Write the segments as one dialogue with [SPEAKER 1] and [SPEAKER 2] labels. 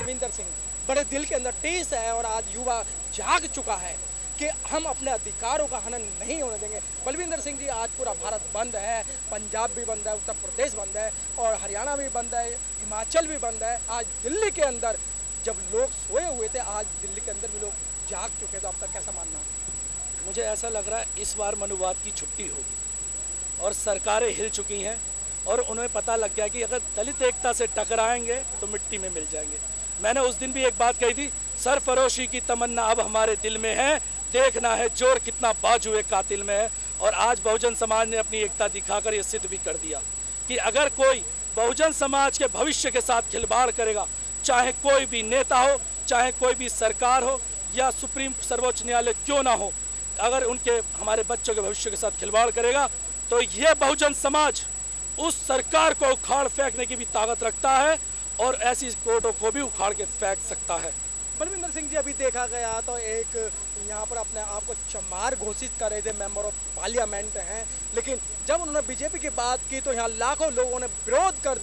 [SPEAKER 1] बलविंदर सिंह, बड़े दिल के अंदर टेस है और आज युवा जाग चुका है कि हम अपने अधिकारों का हनन नहीं होने देंगे। बलविंदर सिंह जी, आज पूरा भारत बंद है, पंजाब भी बंद है, उत्तर प्रदेश बंद है और हरियाणा भी बंद है, हिमाचल भी बंद है। आज दिल्ली के अंदर जब लोग सोए हुए थे, आज दिल्ली के अंदर भी लोग जाग चुके। तो आपका कैसा मानना है?
[SPEAKER 2] मुझे ऐसा लग रहा है इस बार मनुवाद की छुट्टी होगी और सरकारें हिल चुकी हैं और उन्हें पता लग गया कि अगर दलित एकता से टकराएंगे तो मिट्टी में मिल जाएंगे। मैंने उस दिन भी एक बात कही थी, सरफरोशी की तमन्ना अब हमारे दिल में है, देखना है जोर कितना बाजुए कातिल में है। और आज बहुजन समाज ने अपनी एकता दिखाकर ये सिद्ध भी कर दिया कि अगर कोई बहुजन समाज के भविष्य के साथ खिलवाड़ करेगा, चाहे कोई भी नेता हो, चाहे कोई भी सरकार हो या सुप्रीम सर्वोच्च न्यायालय क्यों ना हो, अगर उनके हमारे बच्चों के भविष्य के साथ खिलवाड़ करेगा तो ये बहुजन समाज उस सरकार को उखाड़ फेंकने की भी ताकत रखता है और ऐसी कोर्टों को भी उखाड़ के फेंक सकता है।
[SPEAKER 1] बलविंदर सिंह जी, अभी देखा गया तो एक यहाँ पर अपने आप को चमार घोषित कर रहे थे, मेंबर ऑफ पार्लियामेंट हैं, लेकिन जब उन्होंने बीजेपी की बात की तो यहाँ लाखों लोगों ने विरोध कर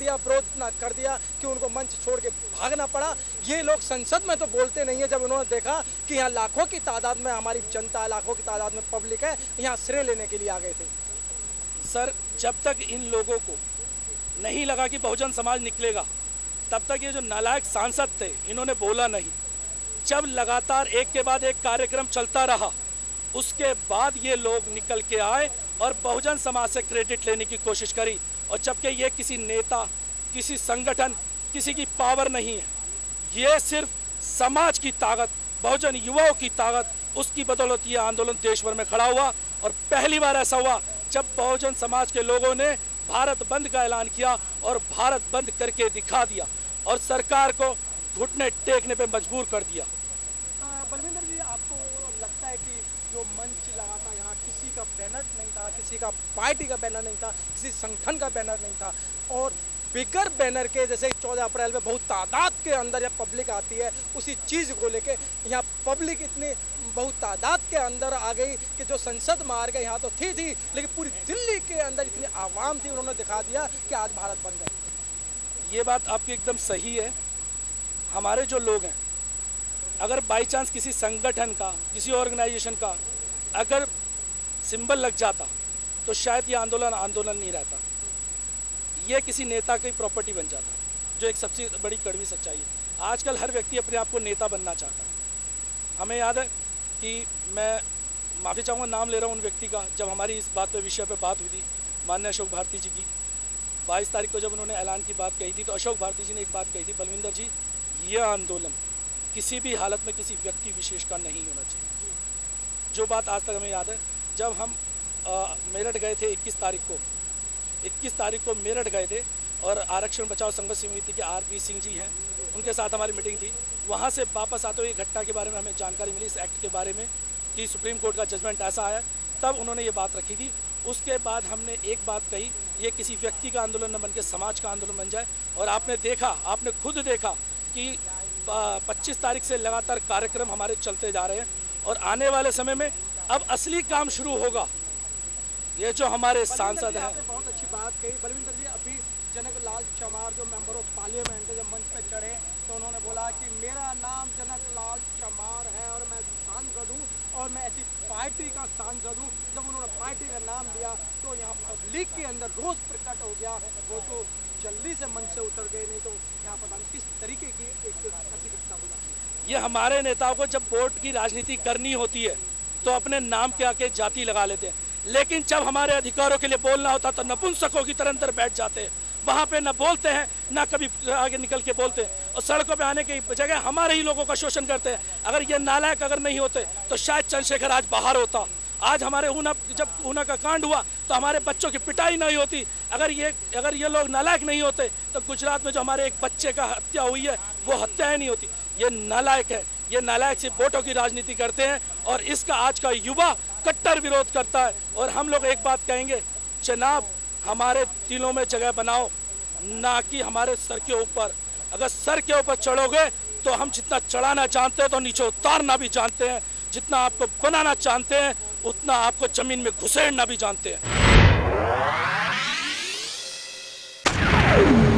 [SPEAKER 1] दिया कि उनको मंच छोड़ के भागना पड़ा। ये लोग संसद में तो बोलते नहीं है, जब उन्होंने देखा कि यहाँ लाखों की तादाद में हमारी जनता, लाखों की तादाद में पब्लिक है, यहाँ श्रेय लेने के लिए आ गए थे।
[SPEAKER 2] सर, जब तक इन लोगों को नहीं लगा कि बहुजन समाज निकलेगा, तब तक ये जो नालायक सांसद थे इन्होंने बोला नहीं। जब लगातार एक के बाद एक कार्यक्रम चलता रहा, उसके बाद ये लोग निकल के आए और बहुजन समाज से क्रेडिट लेने की कोशिश करी। और जबकि ये किसी नेता, किसी संगठन, किसी की पावर नहीं है, ये सिर्फ समाज की ताकत, बहुजन युवाओं की ताकत, उसकी बदौलत ये आंदोलन देश भर में खड़ा हुआ। और पहली बार ऐसा हुआ जब बहुजन समाज के लोगों ने भारत बंद का ऐलान किया और भारत बंद करके दिखा दिया और सरकार को घुटने टेकने पे मजबूर कर दिया।
[SPEAKER 1] बलविंदर जी, आपको लगता है कि जो मंच लगा था यहाँ, किसी का बैनर नहीं था, किसी का पार्टी का बैनर नहीं था, किसी संगठन का बैनर नहीं था, और बिगर बैनर के, जैसे 14 अप्रैल में बहुत तादाद के अंदर जब पब्लिक आती है, उसी चीज़ को लेके यहाँ पब्लिक इतनी बहुत तादाद के अंदर आ गई कि जो संसद में आ गए, यहाँ तो थी लेकिन पूरी दिल्ली के अंदर इतनी आवाम थी, उन्होंने दिखा दिया कि आज भारत बंद है।
[SPEAKER 2] ये बात आपकी एकदम सही है। हमारे जो लोग हैं, अगर बाई चांस किसी संगठन का, किसी ऑर्गेनाइजेशन का अगर सिंबल लग जाता तो शायद ये आंदोलन नहीं रहता, ये किसी नेता की प्रॉपर्टी बन जाता, जो एक सबसे बड़ी कड़वी सच्चाई है। आजकल हर व्यक्ति अपने आप को नेता बनना चाहता है। हमें याद है कि मैं माफ़ी चाहूँगा, नाम ले रहा हूँ उन व्यक्ति का, जब हमारी इस बात पे विषय पे बात हुई थी माननीय अशोक भारती जी की, 22 तारीख को जब उन्होंने ऐलान की बात कही थी, तो अशोक भारती जी ने एक बात कही थी, बलविंदर जी, यह आंदोलन किसी भी हालत में किसी व्यक्ति विशेष का नहीं होना चाहिए। जो बात आज तक हमें याद है, जब हम मेरठ गए थे 21 तारीख को मेरठ गए थे और आरक्षण बचाओ संघर्ष समिति के आरपी सिंह जी हैं, उनके साथ हमारी मीटिंग थी। वहाँ से वापस आते हुए घटना के बारे में हमें जानकारी मिली, इस एक्ट के बारे में कि सुप्रीम कोर्ट का जजमेंट ऐसा आया, तब उन्होंने ये बात रखी थी। उसके बाद हमने एक बात कही, ये किसी व्यक्ति का आंदोलन न बन के समाज का आंदोलन बन जाए। और आपने खुद देखा कि 25 तारीख से लगातार कार्यक्रम हमारे चलते जा रहे हैं और आने वाले समय में अब असली काम शुरू होगा। ये जो हमारे सांसद हैं,
[SPEAKER 1] बहुत अच्छी बात कही बलविंदर जी। अभी जनक लाल चमार जो मेंबर ऑफ पार्लियामेंट है, जब मंच पे चढ़े तो उन्होंने बोला कि मेरा नाम जनक लाल चमार है और मैं सांसद हूँ और मैं ऐसी पार्टी का सांसद हूँ। जब उन्होंने पार्टी का नाम लिया तो यहाँ पब्लिक के अंदर रोष प्रकट हो गया। वो तो जल्दी से मंच से उतर गए, नहीं तो यहाँ पता नहीं किस तरीके की एक ऐसी घटना हो जाती है।
[SPEAKER 2] ये हमारे नेताओं को जब वोट की राजनीति करनी होती है तो अपने नाम के आके जाति लगा लेते हैं, लेकिन जब हमारे अधिकारों के लिए बोलना होता तो नपुंसकों की तरह अंदर बैठ जाते हैं। वहाँ पे न बोलते हैं, ना कभी आगे निकल के बोलते हैं और सड़कों पे आने की जगह हमारे ही लोगों का शोषण करते हैं। अगर ये नालायक अगर नहीं होते तो शायद चंद्रशेखर आज बाहर होता। आज हमारे जब ऊना का कांड हुआ तो हमारे बच्चों की पिटाई नहीं होती। अगर ये लोग नालायक नहीं होते तो गुजरात में जो हमारे एक बच्चे का हत्या हुई है वो हत्या ही नहीं होती। ये नालायक है, ये नालायक सिर्फ वोटों की राजनीति करते हैं और इसका आज का युवा कट्टर विरोध करता है। और हम लोग एक बात कहेंगे, जनाब हमारे दिलों में जगह बनाओ, ना कि हमारे सर के ऊपर। अगर सर के ऊपर चढ़ोगे तो हम जितना चढ़ाना जानते हैं तो नीचे उतारना भी जानते हैं, जितना आपको बनाना जानते हैं उतना आपको जमीन में घुसेड़ना भी जानते हैं।